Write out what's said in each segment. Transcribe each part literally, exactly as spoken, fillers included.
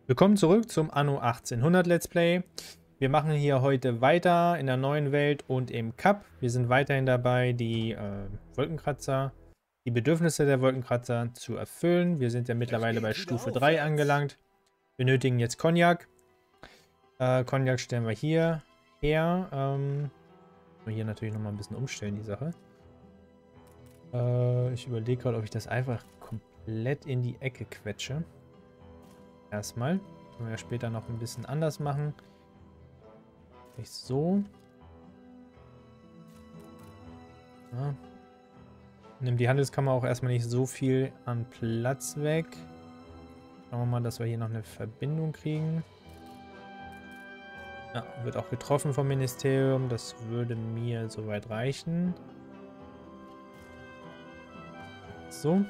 Willkommen zurück zum Anno achtzehnhundert Let's Play. Wir machen hier heute weiter in der neuen Welt und im Cup. Wir sind weiterhin dabei, die äh, Wolkenkratzer, die Bedürfnisse der Wolkenkratzer zu erfüllen. Wir sind ja mittlerweile bei Stufe drei angelangt. Wir benötigen jetzt Cognac. Äh, Cognac stellen wir hier her. Ähm, hier natürlich nochmal ein bisschen umstellen, die Sache. Äh, ich überlege gerade, ob ich das einfach komplett in die Ecke quetsche. Erstmal. Können wir ja später noch ein bisschen anders machen. Nicht so. Ja. Nimmt die Handelskammer auch erstmal nicht so viel an Platz weg. Schauen wir mal, dass wir hier noch eine Verbindung kriegen. Ja, wird auch getroffen vom Ministerium. Das würde mir soweit reichen. So.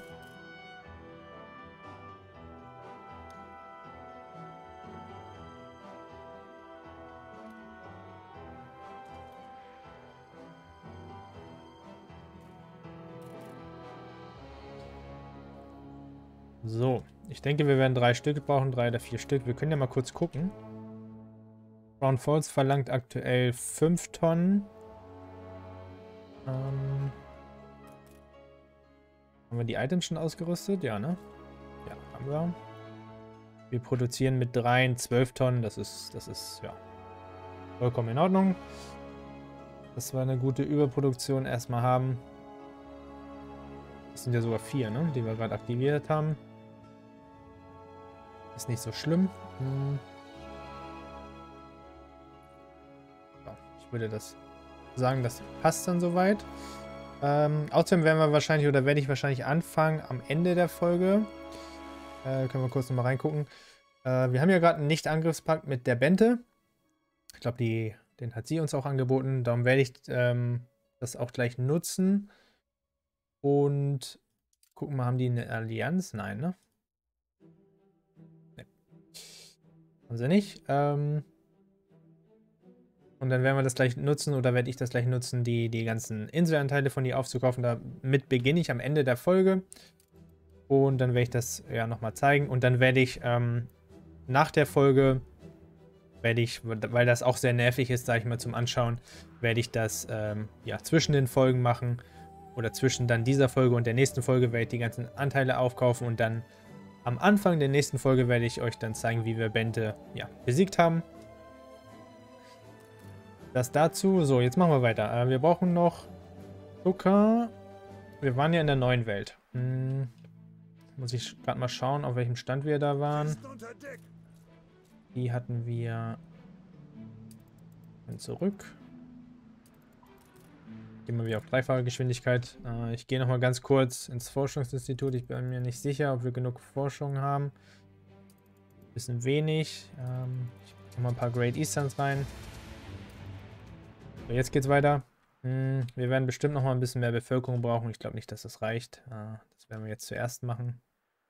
So, ich denke, wir werden drei Stück brauchen, drei oder vier Stück. Wir können ja mal kurz gucken. Crown Falls verlangt aktuell fünf Tonnen. Ähm, haben wir die Items schon ausgerüstet? Ja, ne? Ja, haben wir. Wir produzieren mit dreien zwölf Tonnen. Das ist, das ist, ja, vollkommen in Ordnung. Dass wir eine gute Überproduktion erstmal haben. Das sind ja sogar vier, ne? Die wir gerade aktiviert haben. Ist nicht so schlimm. Hm. So, ich würde das sagen, das passt dann soweit. Ähm, außerdem werden wir wahrscheinlich, oder werde ich wahrscheinlich anfangen am Ende der Folge. Äh, können wir kurz nochmal reingucken. Äh, wir haben ja gerade einen Nicht-Angriffspakt mit der Bente. Ich glaube, den hat sie uns auch angeboten. Darum werde ich ähm, das auch gleich nutzen. Und gucken wir, haben die eine Allianz? Nein, ne? Haben sie nicht. Ähm und dann werden wir das gleich nutzen, oder werde ich das gleich nutzen, die, die ganzen Inselanteile von ihr aufzukaufen. Damit beginne ich am Ende der Folge. Und dann werde ich das ja nochmal zeigen. Und dann werde ich ähm, nach der Folge, werde ich, weil das auch sehr nervig ist, sage ich mal, zum Anschauen, werde ich das ähm, ja zwischen den Folgen machen. Oder zwischen dann dieser Folge und der nächsten Folge werde ich die ganzen Anteile aufkaufen. Und dann am Anfang der nächsten Folge werde ich euch dann zeigen, wie wir Bente ja, besiegt haben. Das dazu. So, jetzt machen wir weiter. Äh, wir brauchen noch Zucker. Wir waren ja in der neuen Welt. Hm, muss ich gerade mal schauen, auf welchem Stand wir da waren. Die hatten wir zurück. Gehen wir wieder auf dreifache Geschwindigkeit. Äh, ich gehe noch mal ganz kurz ins Forschungsinstitut. Ich bin mir nicht sicher, ob wir genug Forschung haben. Bisschen wenig. Ähm, ich mache mal ein paar Great Easterns rein. So, jetzt geht's weiter. Hm, wir werden bestimmt noch mal ein bisschen mehr Bevölkerung brauchen. Ich glaube nicht, dass das reicht. Äh, das werden wir jetzt zuerst machen.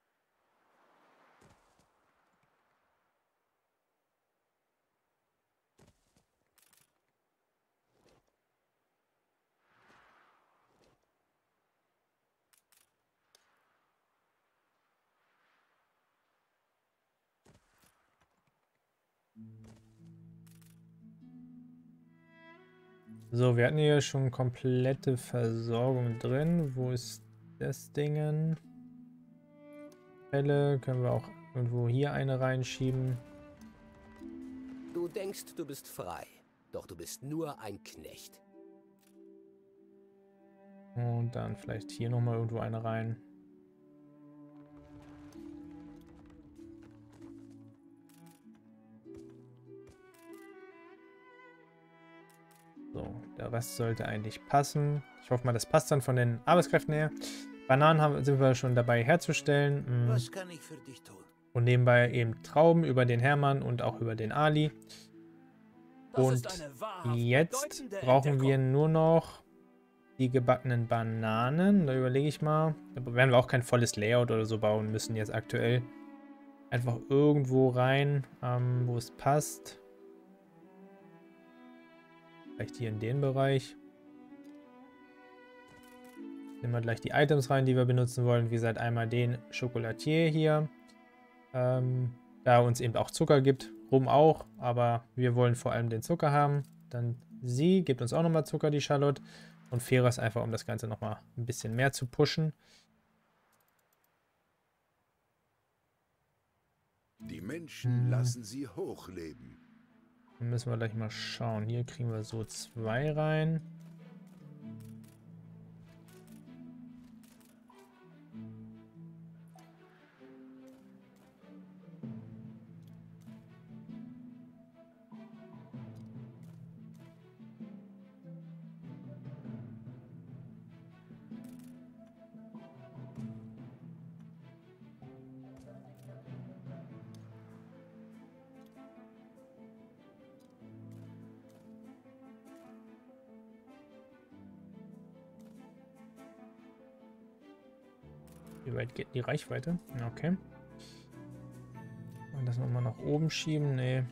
So, wir hatten hier schon komplette Versorgung drin. Wo ist das Ding? Fälle können wir auch irgendwo hier eine reinschieben. Du denkst, du bist frei, doch du bist nur ein Knecht. Und dann vielleicht hier nochmal irgendwo eine rein. So, der Rest sollte eigentlich passen. Ich hoffe mal, das passt dann von den Arbeitskräften her. Bananen haben, sind wir schon dabei herzustellen. Was kann ich für dich tun? Und nebenbei eben Trauben über den Hermann und auch über den Ali. Und jetzt brauchen wir nur noch die gebackenen Bananen. Da überlege ich mal. Da werden wir auch kein volles Layout oder so bauen müssen jetzt aktuell. Einfach irgendwo rein, ähm, wo es passt. Vielleicht hier in den Bereich. Nehmen wir gleich die Items rein, die wir benutzen wollen. Wie gesagt, einmal den Chocolatier hier. Ähm, da uns eben auch Zucker gibt. Rum auch, aber wir wollen vor allem den Zucker haben. Dann sie gibt uns auch nochmal Zucker, die Charlotte. Und Feras einfach, um das Ganze nochmal ein bisschen mehr zu pushen. Die Menschen hm. lassen sie hochleben. Dann müssen wir gleich mal schauen. Hier kriegen wir so zwei rein. Wie weit geht die Reichweite? Okay. Und das nochmal nach oben schieben? Nee.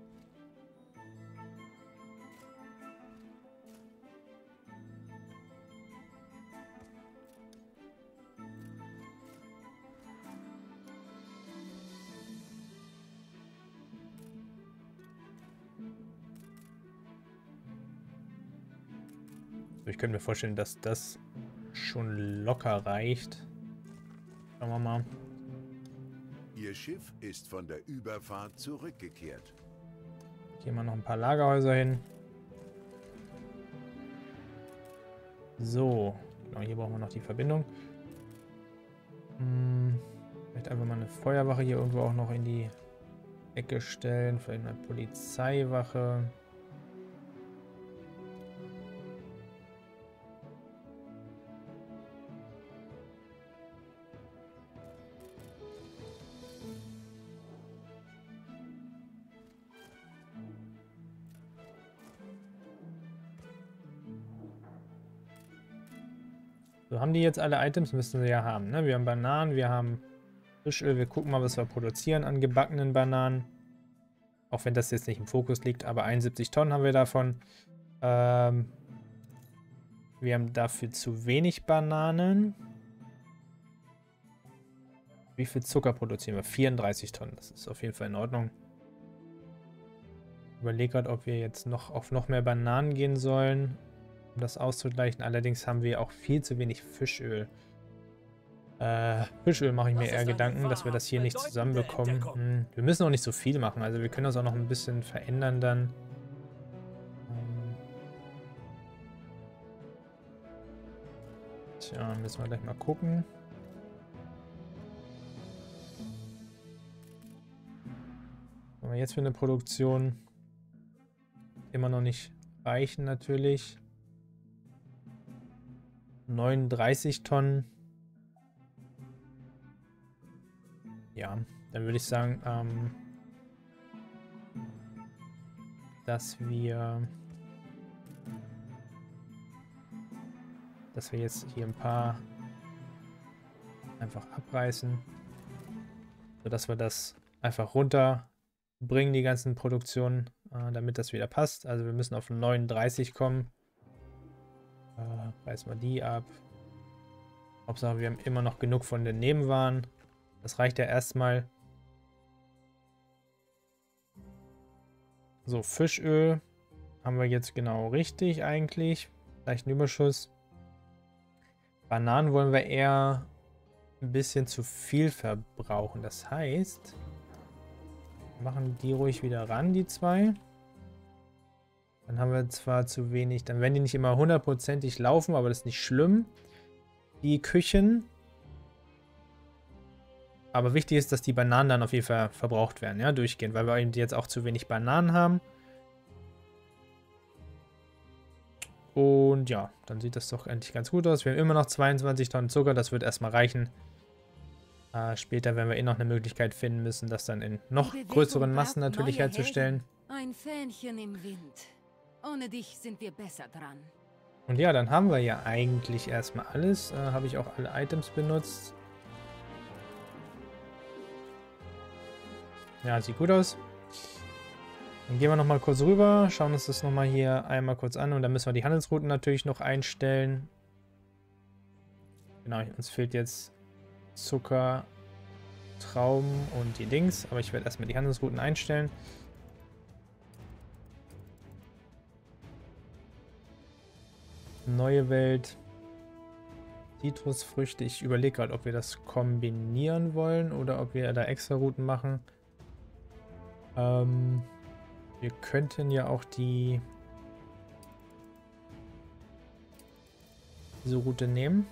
Ich könnte mir vorstellen, dass das schon locker reicht. Schauen wir mal. Ihr Schiff ist von der Überfahrt zurückgekehrt. Hier mal noch ein paar Lagerhäuser hin. So, genau, hier brauchen wir noch die Verbindung. Hm, vielleicht einfach mal eine Feuerwache hier irgendwo auch noch in die Ecke stellen. Vielleicht eine Polizeiwache. So, haben die jetzt alle Items? Müssten sie ja haben, ne? Wir haben Bananen, wir haben Fischöl. Wir gucken mal, was wir produzieren an gebackenen Bananen. Auch wenn das jetzt nicht im Fokus liegt, aber einundsiebzig Tonnen haben wir davon. Ähm, wir haben dafür zu wenig Bananen. Wie viel Zucker produzieren wir? vierunddreißig Tonnen. Das ist auf jeden Fall in Ordnung. Ich überlege gerade, ob wir jetzt noch auf noch mehr Bananen gehen sollen, um das auszugleichen. Allerdings haben wir auch viel zu wenig Fischöl. Äh, Fischöl mache ich mir eher Gedanken, dass wir das hier nicht zusammenbekommen. Hm, wir müssen auch nicht so viel machen. Also wir können das auch noch ein bisschen verändern dann. Ähm Tja, müssen wir gleich mal gucken. Was haben wir jetzt für eine Produktion? Immer noch nicht reichen natürlich. neununddreißig Tonnen. Ja, dann würde ich sagen, ähm, dass wir dass wir jetzt hier ein paar einfach abreißen, sodass wir das einfach runterbringen, die ganzen Produktionen, äh, damit das wieder passt. Also wir müssen auf neununddreißig kommen. Äh, reißen wir die ab. Hauptsache, wir haben immer noch genug von den Nebenwaren. Das reicht ja erstmal. So, Fischöl haben wir jetzt genau richtig eigentlich. Leichten Überschuss. Bananen wollen wir eher ein bisschen zu viel verbrauchen. Das heißt, wir machen die ruhig wieder ran, die zwei. Dann haben wir zwar zu wenig, dann werden die nicht immer hundertprozentig laufen, aber das ist nicht schlimm. Die Küchen. Aber wichtig ist, dass die Bananen dann auf jeden Fall verbraucht werden, ja, durchgehend, weil wir eben jetzt auch zu wenig Bananen haben. Und ja, dann sieht das doch eigentlich ganz gut aus. Wir haben immer noch zweiundzwanzig Tonnen Zucker, das wird erstmal reichen. Äh, später werden wir eh noch eine Möglichkeit finden müssen, das dann in noch größeren Massen natürlich herzustellen. Ein Fähnchen im Wind. Ohne dich sind wir besser dran. Und ja, dann haben wir ja eigentlich erstmal alles. Äh, habe ich auch alle Items benutzt. Ja, sieht gut aus. Dann gehen wir nochmal kurz rüber, schauen uns das nochmal hier einmal kurz an und dann müssen wir die Handelsrouten natürlich noch einstellen. Genau, uns fehlt jetzt Zucker Trauben und die Dings. Aber ich werde erstmal die Handelsrouten einstellen. Neue Welt. Zitrusfrüchte. Ich überlege gerade, ob wir das kombinieren wollen oder ob wir da extra Routen machen. Ähm, wir könnten ja auch die diese Route nehmen.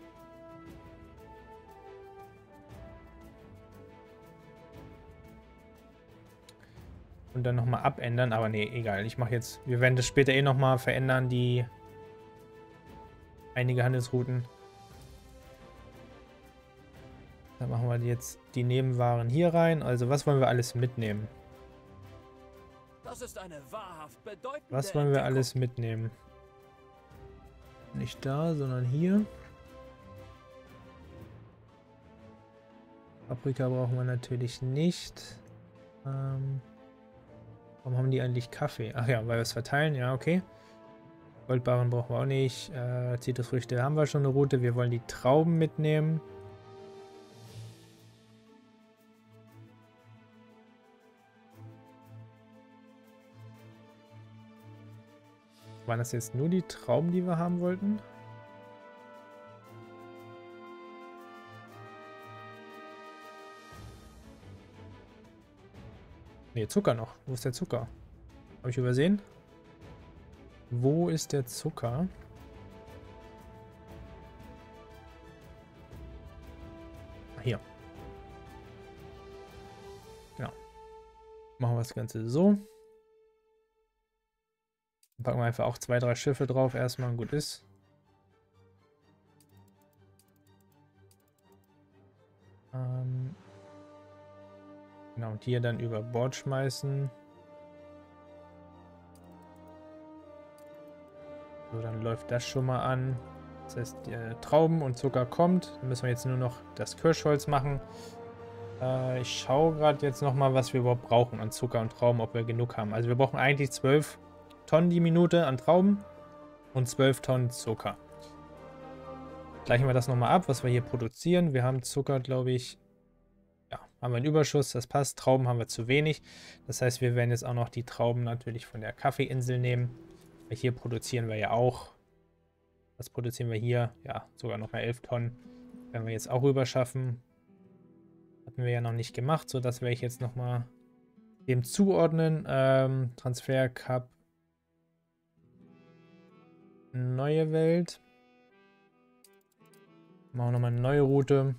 Und dann nochmal abändern. Aber nee, egal. Ich mache jetzt. Wir werden das später eh nochmal verändern, die einige Handelsrouten. Dann machen wir jetzt die Nebenwaren hier rein. Also was wollen wir alles mitnehmen? Das ist eine wahrhaft bedeutende Was wollen wir Entdeckung. alles mitnehmen? Nicht da, sondern hier. Paprika brauchen wir natürlich nicht. Ähm, warum haben die eigentlich Kaffee? Ach ja, weil wir es verteilen. Ja, okay. Goldbarren brauchen wir auch nicht. Äh, Zitrusfrüchte haben wir schon eine Route. Wir wollen die Trauben mitnehmen. Waren das jetzt nur die Trauben, die wir haben wollten? Ne, Zucker noch. Wo ist der Zucker? Habe ich übersehen? Wo ist der Zucker? Ah, hier. Genau. Machen wir das Ganze so. Packen wir einfach auch zwei, drei Schiffe drauf erstmal und gut ist. Ähm genau, und hier dann über Bord schmeißen. So, dann läuft das schon mal an. Das heißt, die, äh, Trauben und Zucker kommt. Dann müssen wir jetzt nur noch das Kirschholz machen. Äh, ich schaue gerade jetzt nochmal, was wir überhaupt brauchen an Zucker und Trauben, ob wir genug haben. Also wir brauchen eigentlich zwölf Tonnen die Minute an Trauben und zwölf Tonnen Zucker. Gleichen wir das nochmal ab, was wir hier produzieren. Wir haben Zucker, glaube ich, ja, haben wir einen Überschuss, das passt. Trauben haben wir zu wenig. Das heißt, wir werden jetzt auch noch die Trauben natürlich von der Kaffeeinsel nehmen. Weil hier produzieren wir ja auch. Was produzieren wir hier? Ja, sogar noch mal elf Tonnen. Werden wir jetzt auch rüber schaffen. Hatten wir ja noch nicht gemacht, so das werde ich jetzt nochmal dem zuordnen. Ähm, Transfer Cup. Neue Welt. Machen wir nochmal eine neue Route.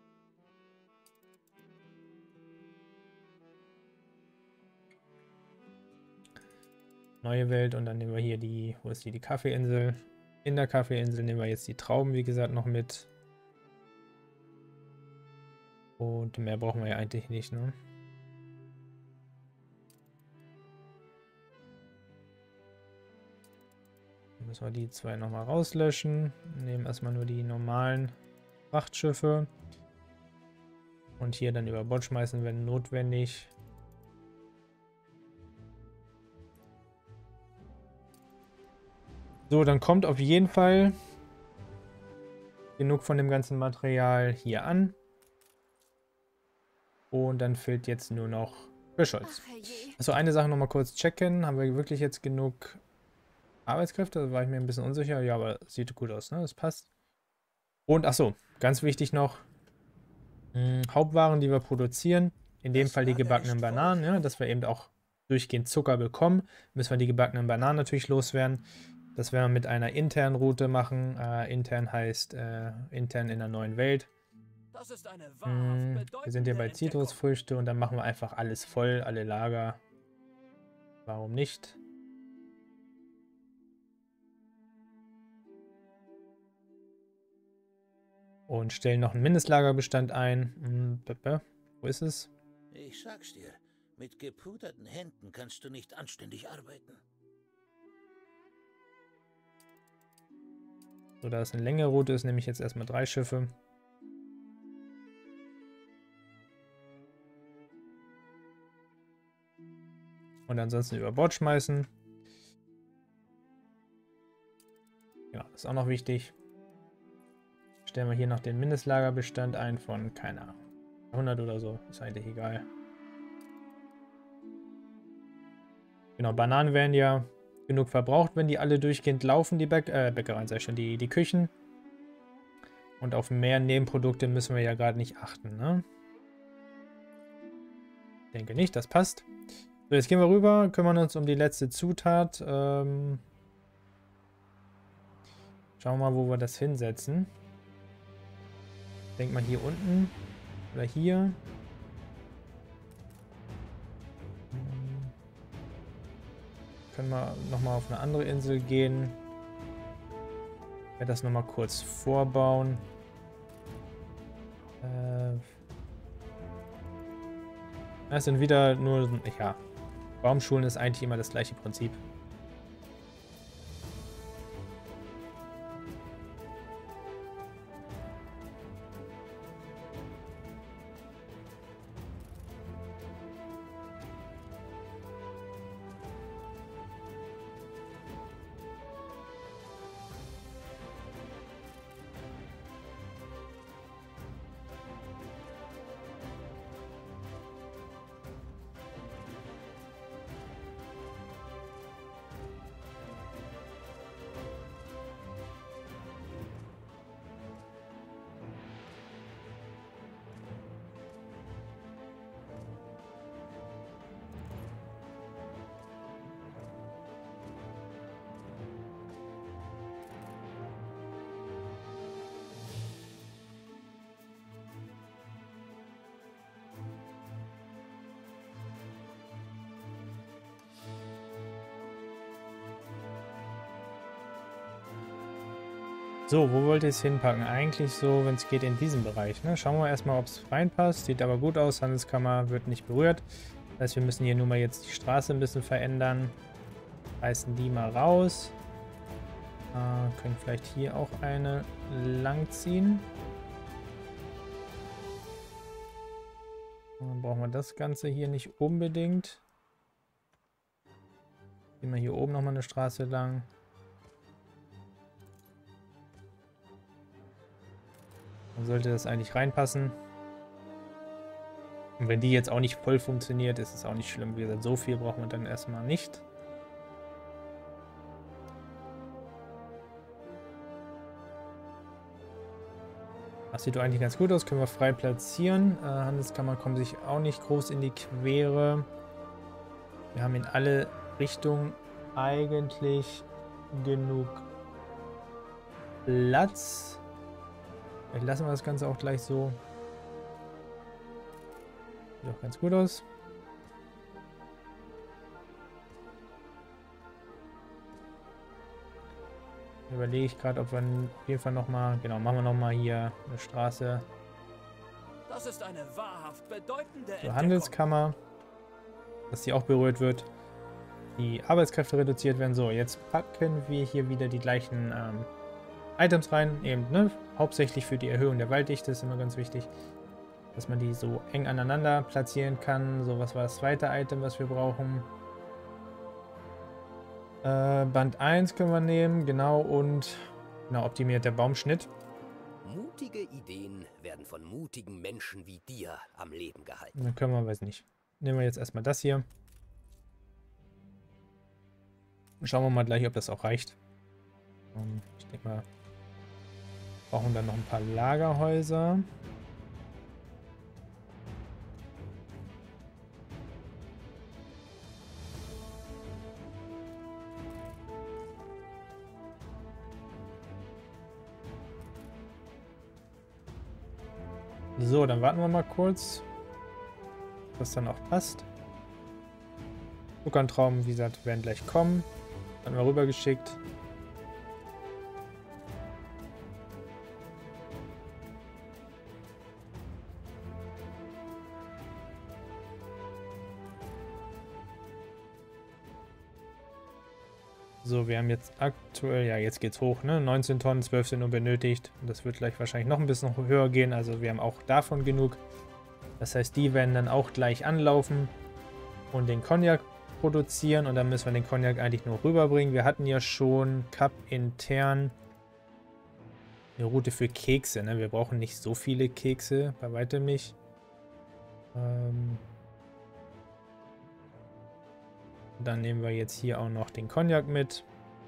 Neue Welt und dann nehmen wir hier die, wo ist die, die Kaffeeinsel. In der Kaffeeinsel nehmen wir jetzt die Trauben, wie gesagt, noch mit. Und mehr brauchen wir ja eigentlich nicht, ne? Müssen wir die zwei nochmal rauslöschen. Nehmen erstmal nur die normalen Frachtschiffe. Und hier dann über Bord schmeißen, wenn notwendig. So, dann kommt auf jeden Fall genug von dem ganzen Material hier an. Und dann fehlt jetzt nur noch Kirschholz. Also eine Sache nochmal kurz checken. Haben wir wirklich jetzt genug Arbeitskräfte? Da war ich mir ein bisschen unsicher. Ja, aber sieht gut aus, ne? Das passt. Und achso, ganz wichtig noch. Mh, Hauptwaren, die wir produzieren. In dem Fall die gebackenen Bananen, ja, dass wir eben auch durchgehend Zucker bekommen. Müssen wir die gebackenen Bananen natürlich loswerden. Das werden wir mit einer internen Route machen. Äh, intern heißt äh, intern in der neuen Welt. Das ist eine Hm, wahrhaft wir sind hier bei bedeutende Zitrusfrüchte und dann machen wir einfach alles voll, alle Lager. Warum nicht? Und stellen noch einen Mindestlagerbestand ein. Hm, wo ist es? Ich sag's dir, mit gepuderten Händen kannst du nicht anständig arbeiten. So, da es eine längere Route ist, nehme ich jetzt erstmal drei Schiffe. Und ansonsten über Bord schmeißen. Ja, das ist auch noch wichtig. Stellen wir hier noch den Mindestlagerbestand ein von, keine Ahnung, hundert oder so, ist eigentlich egal. Genau, Bananen werden ja genug verbraucht, wenn die alle durchgehend laufen, die Bäck äh, Bäckereien, sag ich schon, die, die Küchen. Und auf mehr Nebenprodukte müssen wir ja gerade nicht achten, ne? Ich denke nicht, das passt. So, jetzt gehen wir rüber, kümmern uns um die letzte Zutat. Ähm, schauen wir mal, wo wir das hinsetzen. Ich denke mal hier unten oder hier. Können wir nochmal auf eine andere Insel gehen. Ich werde das nochmal kurz vorbauen. Äh, das sind wieder nur, ja, Baumschulen ist eigentlich immer das gleiche Prinzip. So, wo wollt ihr es hinpacken? Eigentlich so, wenn es geht, in diesem Bereich. Ne? Schauen wir erstmal, ob es reinpasst. Sieht aber gut aus. Handelskammer wird nicht berührt. Das heißt, wir müssen hier nur mal jetzt die Straße ein bisschen verändern. Reißen die mal raus. Äh, können vielleicht hier auch eine langziehen. Dann brauchen wir das Ganze hier nicht unbedingt. Gehen wir hier oben nochmal eine Straße lang. Dann sollte das eigentlich reinpassen. Und wenn die jetzt auch nicht voll funktioniert, ist es auch nicht schlimm. Wie gesagt, so viel brauchen wir dann erstmal nicht. Das sieht doch eigentlich ganz gut aus. Können wir frei platzieren. Äh, Handelskammern kommen sich auch nicht groß in die Quere. Wir haben in alle Richtungen eigentlich genug Platz. Vielleicht lassen wir das Ganze auch gleich so. Sieht auch ganz gut aus. Überlege ich gerade, ob wir auf jeden Fall nochmal, genau, machen wir nochmal hier eine Straße. Das ist eine wahrhaft bedeutende Zur Handelskammer, dass die auch berührt wird. Die Arbeitskräfte reduziert werden. So, jetzt packen wir hier wieder die gleichen ähm, Items rein, eben, ne? Hauptsächlich für die Erhöhung der Walddichte ist immer ganz wichtig, dass man die so eng aneinander platzieren kann. So, was war das zweite Item, was wir brauchen? Äh, Band eins können wir nehmen, genau, und genau, optimiert der Baumschnitt. Mutige Ideen werden von mutigen Menschen wie dir am Leben gehalten. Dann können wir, weiß nicht, nehmen wir jetzt erstmal das hier. Schauen wir mal gleich, ob das auch reicht. Um, ich denke mal, brauchen dann noch ein paar Lagerhäuser. So, dann warten wir mal kurz, dass dann auch passt. Zuckertrauben, wie gesagt, werden gleich kommen. Dann mal rübergeschickt. So, wir haben jetzt aktuell, ja, jetzt geht's hoch, ne? neunzehn Tonnen, zwölf sind nur benötigt. Und das wird gleich wahrscheinlich noch ein bisschen höher gehen. Also wir haben auch davon genug. Das heißt, die werden dann auch gleich anlaufen und den Cognac produzieren. Und dann müssen wir den Cognac eigentlich nur rüberbringen. Wir hatten ja schon Cup intern eine Route für Kekse, ne? Wir brauchen nicht so viele Kekse, bei weitem nicht. Ähm Dann nehmen wir jetzt hier auch noch den Cognac mit.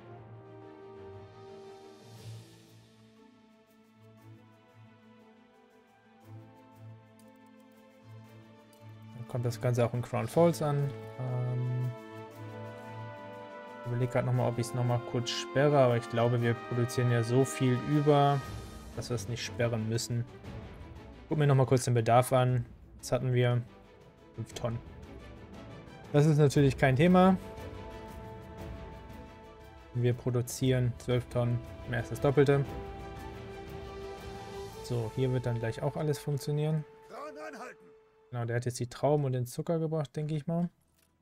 Dann kommt das Ganze auch in Crown Falls an. Ähm ich überlege gerade nochmal, ob ich es nochmal kurz sperre, aber ich glaube, wir produzieren ja so viel über, dass wir es nicht sperren müssen. Guck mir nochmal kurz den Bedarf an. Was hatten wir? fünf Tonnen. Das ist natürlich kein Thema. Wir produzieren zwölf Tonnen, mehr als das Doppelte. So, hier wird dann gleich auch alles funktionieren. Genau, der hat jetzt die Trauben und den Zucker gebracht, denke ich mal.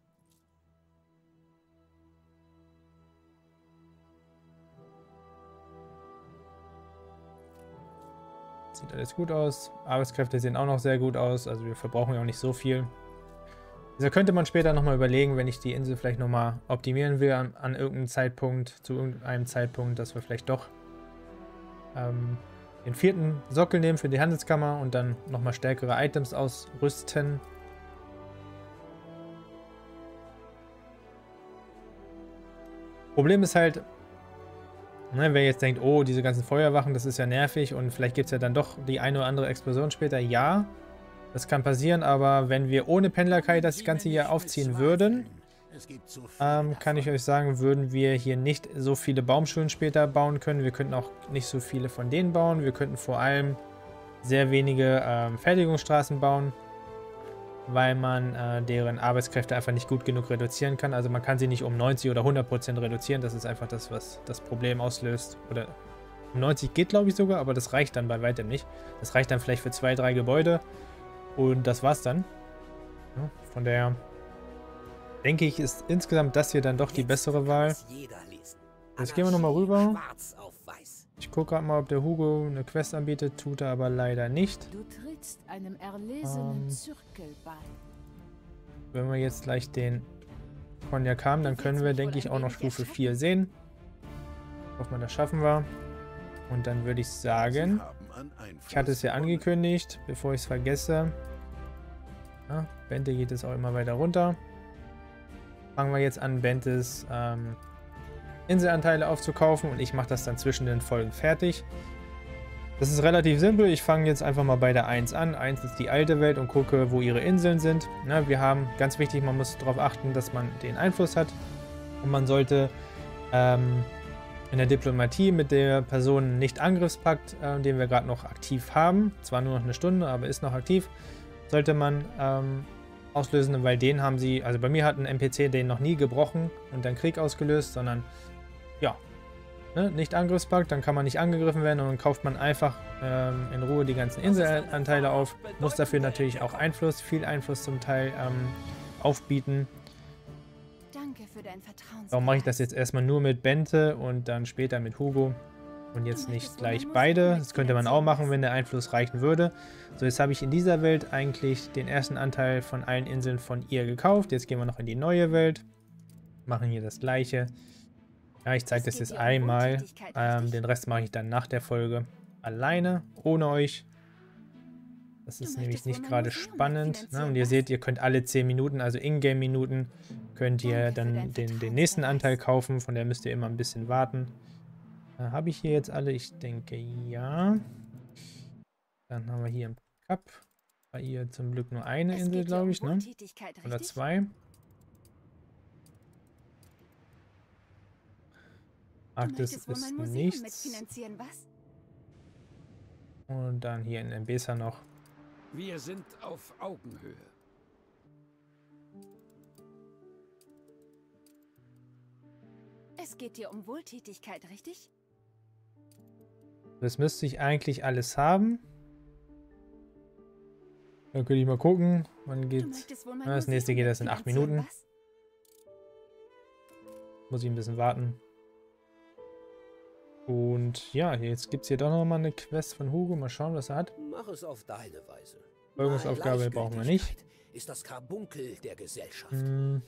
Sieht alles gut aus. Arbeitskräfte sehen auch noch sehr gut aus. Also wir verbrauchen ja auch nicht so viel. Also könnte man später nochmal überlegen, wenn ich die Insel vielleicht nochmal optimieren will an, an irgendeinem Zeitpunkt, zu irgendeinem Zeitpunkt, dass wir vielleicht doch ähm, den vierten Sockel nehmen für die Handelskammer und dann nochmal stärkere Items ausrüsten. Problem ist halt, ne, wer jetzt denkt, oh, diese ganzen Feuerwachen, das ist ja nervig und vielleicht gibt es ja dann doch die eine oder andere Explosion später. Ja, das kann passieren, aber wenn wir ohne Pendlerkai das Ganze hier aufziehen würden, ähm, kann ich euch sagen, würden wir hier nicht so viele Baumschulen später bauen können. Wir könnten auch nicht so viele von denen bauen. Wir könnten vor allem sehr wenige ähm, Fertigungsstraßen bauen, weil man äh, deren Arbeitskräfte einfach nicht gut genug reduzieren kann. Also man kann sie nicht um neunzig oder hundert Prozent reduzieren. Das ist einfach das, was das Problem auslöst. Oder um neunzig geht, glaube ich, sogar, aber das reicht dann bei weitem nicht. Das reicht dann vielleicht für zwei, drei Gebäude. Und das war's dann. Ja, von daher denke ich, ist insgesamt das hier dann doch die bessere Wahl. Jetzt gehen wir nochmal rüber. Ich gucke gerade mal, ob der Hugo eine Quest anbietet. Tut er aber leider nicht. Du trittst einem erlesenen Ähm, Zirkel bei. Wenn wir jetzt gleich den Cognac haben, dann können wir, denke ich, auch noch Stufe vier sehen. Hoffen wir, das schaffen wir. Und dann würde ich sagen, ich hatte es ja angekündigt, bevor ich es vergesse. Ja, Bente geht es auch immer weiter runter. Fangen wir jetzt an, Bentes ähm, Inselanteile aufzukaufen und ich mache das dann zwischen den Folgen fertig. Das ist relativ simpel. Ich fange jetzt einfach mal bei der eins an. eins ist die alte Welt und gucke, wo ihre Inseln sind. Na, wir haben, ganz wichtig, man muss darauf achten, dass man den Einfluss hat. Und man sollte ähm, in der Diplomatie mit der Person Nicht-Angriffspakt, äh, den wir gerade noch aktiv haben, zwar nur noch eine Stunde, aber ist noch aktiv, sollte man ähm, auslösen, weil den haben sie, also bei mir hat ein N P C den noch nie gebrochen und dann Krieg ausgelöst, sondern ja, ne, Nicht-Angriffspakt, dann kann man nicht angegriffen werden und dann kauft man einfach ähm, in Ruhe die ganzen Inselanteile auf, muss dafür natürlich auch Einfluss, viel Einfluss zum Teil ähm, aufbieten. Danke für dein Vertrauen. Darum mache ich das jetzt erstmal nur mit Bente und dann später mit Hugo und jetzt nicht gleich beide. Das könnte man auch machen, wenn der Einfluss reichen würde. So, jetzt habe ich in dieser Welt eigentlich den ersten Anteil von allen Inseln von ihr gekauft. Jetzt gehen wir noch in die neue Welt, machen hier das gleiche. Ja, ich zeige das jetzt einmal. Ähm, den Rest mache ich dann nach der Folge alleine, ohne euch. Das ist nämlich nicht gerade spannend. Ne? Und ihr seht, ihr könnt alle zehn Minuten, also Ingame-Minuten, könnt ihr dann den, den nächsten Anteil kaufen. Von der müsst ihr immer ein bisschen warten. Äh, Habe ich hier jetzt alle? Ich denke, ja. Dann haben wir hier im Cup. Bei ihr zum Glück nur eine Insel, glaube ich, ne? Oder zwei. Arktis ist nichts. Und dann hier in Mbesa noch. Wir sind auf Augenhöhe. Es geht dir um Wohltätigkeit, richtig? Das müsste ich eigentlich alles haben. Dann könnte ich mal gucken. Wann geht's? Na, das nächste geht erst in acht Minuten. Muss ich ein bisschen warten. Und ja, jetzt gibt es hier doch nochmal eine Quest von Hugo. Mal schauen, was er hat. Mach es auf deine Weise. Folgungsaufgabe brauchen wir nicht. Ist das Karbunkel der Gesellschaft. Hm.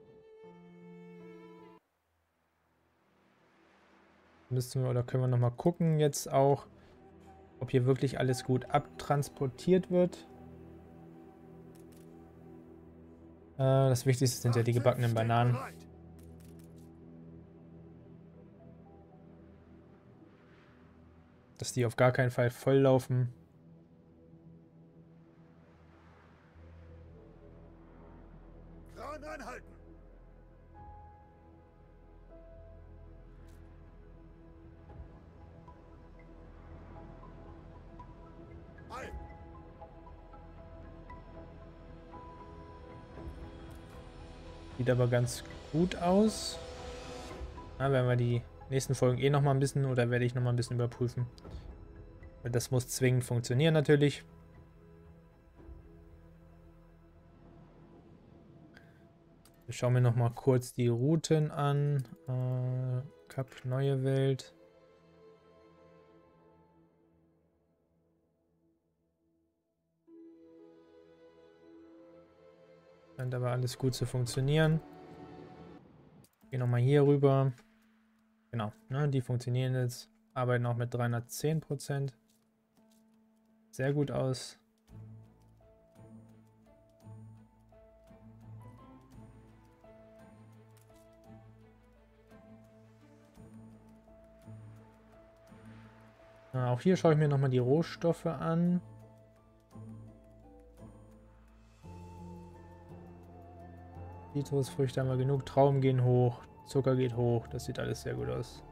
Müssen wir oder können wir nochmal gucken jetzt auch, ob hier wirklich alles gut abtransportiert wird. Äh, das Wichtigste sind ja die gebackenen Bananen. Dass die auf gar keinen Fall volllaufen. Kran anhalten! Halt! Sieht aber ganz gut aus. Na, werden wir die nächsten Folgen eh nochmal ein bisschen, oder werde ich nochmal ein bisschen überprüfen. Weil das muss zwingend funktionieren natürlich. Ich schaue mir nochmal kurz die Routen an. Äh, Kap Neue Welt. Scheint aber alles gut zu funktionieren. Gehen nochmal hier rüber. Genau, ne, die funktionieren jetzt. Arbeiten auch mit dreihundertzehn Prozent. Sehr gut aus. Auch hier schaue ich mir nochmal die Rohstoffe an. Zitrusfrüchte haben wir genug. Trauben gehen hoch. Zucker geht hoch. Das sieht alles sehr gut aus.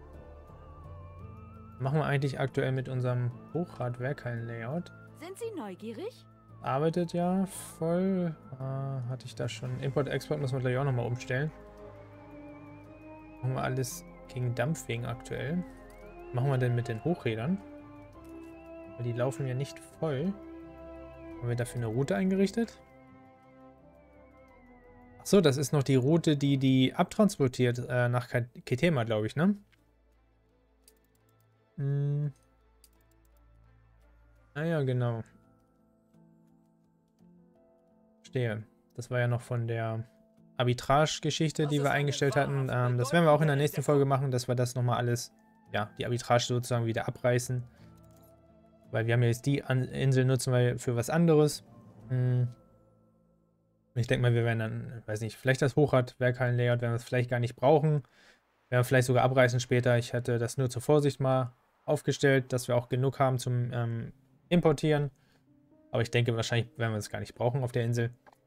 Machen wir eigentlich aktuell mit unserem Hochradwerk kein Layout. Sind Sie neugierig? Arbeitet ja voll. Ah, hatte ich da schon. Import-Export müssen wir gleich auch nochmal umstellen. Machen wir alles gegen Dampf wegen aktuell. Machen wir denn mit den Hochrädern? Weil die laufen ja nicht voll. Haben wir dafür eine Route eingerichtet? Achso, das ist noch die Route, die die abtransportiert äh, nach Ketema, glaube ich, ne? Hm. Ah ja, genau. Verstehe. Das war ja noch von der Arbitrage-Geschichte, die wir eingestellt hatten. Ähm, das werden wir auch in der nächsten Folge machen, dass wir das nochmal alles, ja, die Arbitrage sozusagen wieder abreißen. Weil wir haben ja jetzt die An Insel nutzen wir für was anderes. Hm. Ich denke mal, wir werden dann, weiß nicht, vielleicht das Hochradwerk-Layout, werden wir es vielleicht gar nicht brauchen. Werden wir vielleicht sogar abreißen später. Ich hatte das nur zur Vorsicht mal aufgestellt, dass wir auch genug haben zum ähm, Importieren. Aber ich denke, wahrscheinlich werden wir es gar nicht brauchen auf der Insel.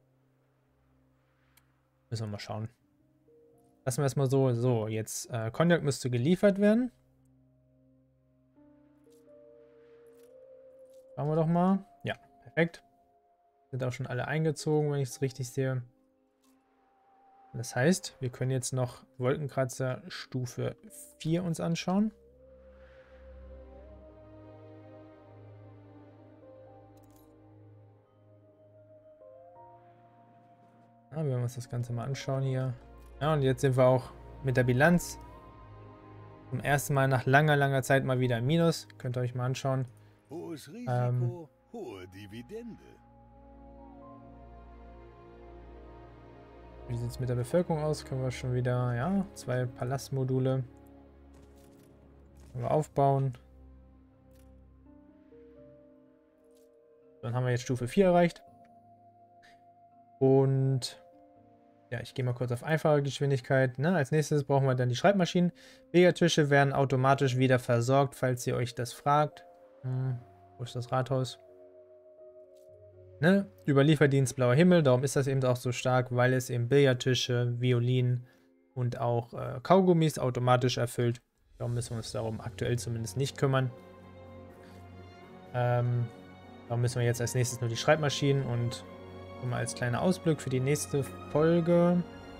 Müssen wir mal schauen. Lassen wir es mal so. So, jetzt äh, Cognac müsste geliefert werden. Schauen wir doch mal. Ja, perfekt. Sind auch schon alle eingezogen, wenn ich es richtig sehe. Das heißt, wir können jetzt noch Wolkenkratzer Stufe vier uns anschauen. Ja, wenn wir uns das Ganze mal anschauen hier. Ja, und jetzt sind wir auch mit der Bilanz zum ersten Mal nach langer, langer Zeit mal wieder im Minus. Könnt ihr euch mal anschauen. Hohes Risiko, Ähm, hohe Dividende. Wie sieht es mit der Bevölkerung aus? Können wir schon wieder, ja, zwei Palastmodule können wir aufbauen. Dann haben wir jetzt Stufe vier erreicht. Und ja, ich gehe mal kurz auf einfache Geschwindigkeit. Ne? Als nächstes brauchen wir dann die Schreibmaschinen. Billardtische werden automatisch wieder versorgt, falls ihr euch das fragt. Hm, wo ist das Rathaus? Ne? Überlieferdienst Blauer Himmel, darum ist das eben auch so stark, weil es eben Billardtische, Violinen und auch äh, Kaugummis automatisch erfüllt. Darum müssen wir uns darum aktuell zumindest nicht kümmern. Ähm, darum müssen wir jetzt als nächstes nur die Schreibmaschinen und mal als kleiner Ausblick für die nächste Folge.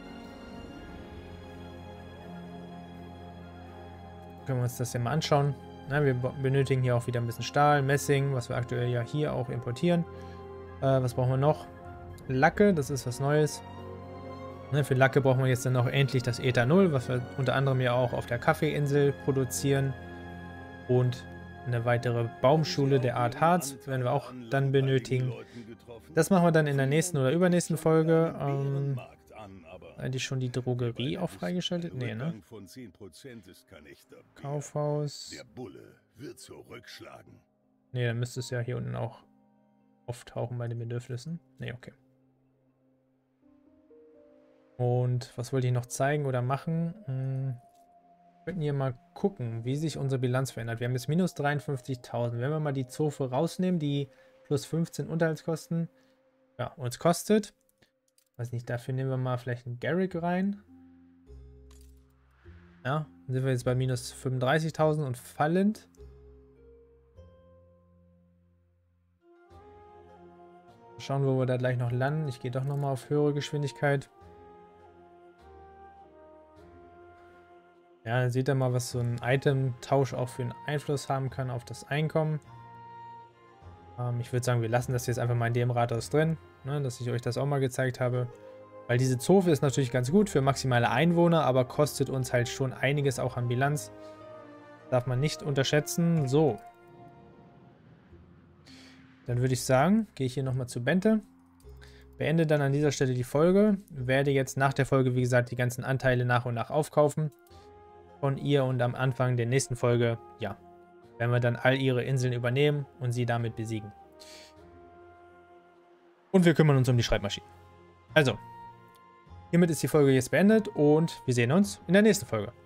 Können wir uns das ja mal anschauen. Na, wir benötigen hier auch wieder ein bisschen Stahl, Messing, was wir aktuell ja hier auch importieren. Äh, was brauchen wir noch? Lacke, das ist was Neues. Ne, für Lacke brauchen wir jetzt dann noch endlich das Ethanol, was wir unter anderem ja auch auf der Kaffeeinsel produzieren. Und eine weitere Baumschule der Art Harz werden wir auch dann benötigen. Das machen wir dann in der nächsten oder übernächsten Folge. Ähm, eigentlich schon die Drogerie auch freigeschaltet? Nee, ne? Kaufhaus. Der Bulle wird zurückschlagen. Nee, dann müsste es ja hier unten auch auftauchen bei den Bedürfnissen. Nee, okay. Und was wollte ich noch zeigen oder machen? Hm, wir könnten hier mal gucken, wie sich unsere Bilanz verändert. Wir haben jetzt minus dreiundfünfzigtausend. Wenn wir mal die Zofe rausnehmen, die plus fünfzehn Unterhaltskosten ja, uns kostet. Weiß nicht, dafür nehmen wir mal vielleicht einen Garrick rein. Ja, dann sind wir jetzt bei minus fünfunddreißigtausend und fallend. Schauen, wo wir da gleich noch landen. Ich gehe doch nochmal auf höhere Geschwindigkeit. Ja, dann seht ihr mal, was so ein Item-Tausch auch für einen Einfluss haben kann auf das Einkommen. Ähm, ich würde sagen, wir lassen das jetzt einfach mal in dem Rathaus drin, ne, dass ich euch das auch mal gezeigt habe. Weil diese Zofe ist natürlich ganz gut für maximale Einwohner, aber kostet uns halt schon einiges auch an Bilanz. Darf man nicht unterschätzen. So. Dann würde ich sagen, gehe ich hier nochmal zu Bente. Beende dann an dieser Stelle die Folge. Werde jetzt nach der Folge, wie gesagt, die ganzen Anteile nach und nach aufkaufen von ihr und am Anfang der nächsten Folge, ja, werden wir dann all ihre Inseln übernehmen und sie damit besiegen. Und wir kümmern uns um die Schreibmaschinen. Also, hiermit ist die Folge jetzt beendet und wir sehen uns in der nächsten Folge.